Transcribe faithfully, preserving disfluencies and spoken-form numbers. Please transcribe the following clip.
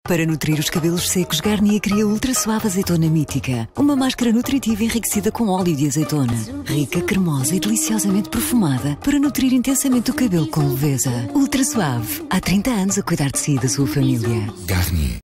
Para nutrir os cabelos secos, Garnier cria Ultra Suave Azeitona Mítica. Uma máscara nutritiva enriquecida com óleo de azeitona. Rica, cremosa e deliciosamente perfumada para nutrir intensamente o cabelo com leveza. Ultra Suave. Há trinta anos a cuidar de si e da sua família. Garnier.